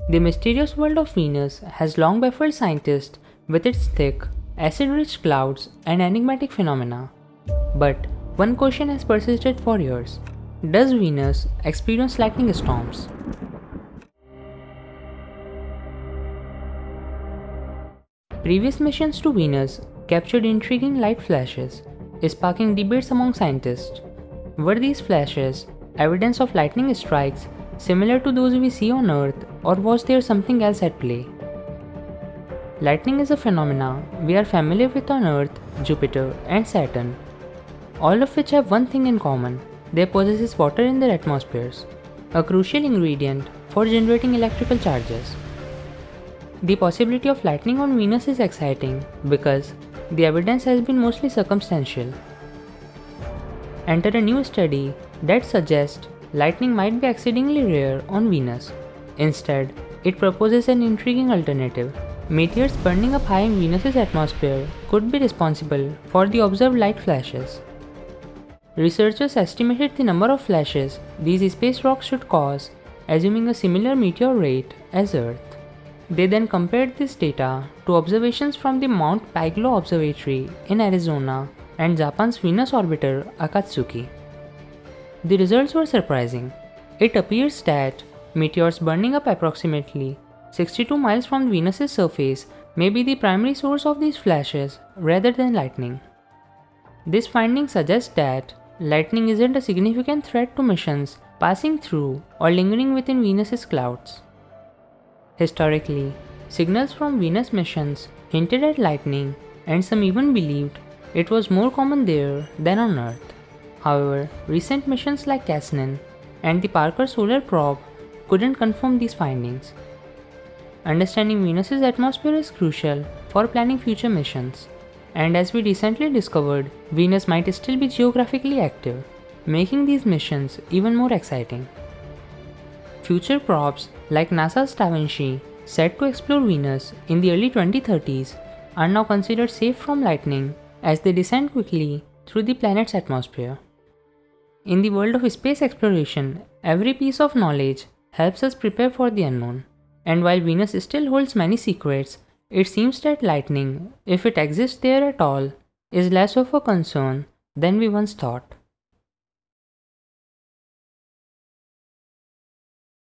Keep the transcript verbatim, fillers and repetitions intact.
The mysterious world of Venus has long baffled scientists with its thick, acid-rich clouds and enigmatic phenomena. But one question has persisted for years. Does Venus experience lightning storms? Previous missions to Venus captured intriguing light flashes, sparking debates among scientists. Were these flashes evidence of lightning strikes similar to those we see on Earth, or was there something else at play? Lightning is a phenomenon we are familiar with on Earth, Jupiter, and Saturn, all of which have one thing in common: they possess water in their atmospheres, a crucial ingredient for generating electrical charges. The possibility of lightning on Venus is exciting because the evidence has been mostly circumstantial. Enter a new study that suggests lightning might be exceedingly rare on Venus. Instead, it proposes an intriguing alternative. Meteors burning up high in Venus's atmosphere could be responsible for the observed light flashes. Researchers estimated the number of flashes these space rocks should cause, assuming a similar meteor rate as Earth. They then compared this data to observations from the Mount Paglo Observatory in Arizona and Japan's Venus orbiter Akatsuki. The results were surprising. It appears that meteors burning up approximately sixty-two miles from Venus's surface may be the primary source of these flashes rather than lightning. This finding suggests that lightning isn't a significant threat to missions passing through or lingering within Venus's clouds. Historically, signals from Venus missions hinted at lightning, and some even believed it was more common there than on Earth. However, recent missions like Cassini and the Parker Solar Probe couldn't confirm these findings. Understanding Venus's atmosphere is crucial for planning future missions, and as we recently discovered, Venus might still be geographically active, making these missions even more exciting. Future probes like NASA's Da Vinci, set to explore Venus in the early twenty thirties, are now considered safe from lightning as they descend quickly through the planet's atmosphere. In the world of space exploration, every piece of knowledge helps us prepare for the unknown. And while Venus still holds many secrets, it seems that lightning, if it exists there at all, is less of a concern than we once thought.